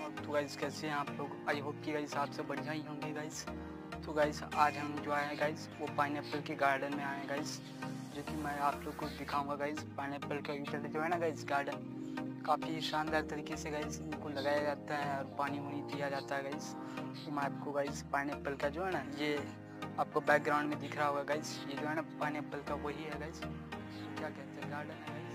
तो गाइस कैसे हैं आप लोग। आई होप कि गाइस आप सब बढ़िया ही होंगे गाइस। तो गाइस आज हम जो आए हैं गाइस वो पाइनएप्पल के गार्डन में आए हैं गाइस, जो कि मैं आप लोग को दिखाऊंगा गाइस। पाइनएप्पल का इधर जो है ना गाइस गार्डन काफ़ी शानदार तरीके से गाइस इनको लगाया जाता है और पानी वानी दिया जाता है गाइस। तो मैं आपको गाइस पाइनएप्पल का जो है ना ये आपको बैकग्राउंड में दिख रहा होगा गाइस, ये जो है ना पाइनएप्पल का वही है गाइस, क्या कहते हैं गार्डन है गाइस।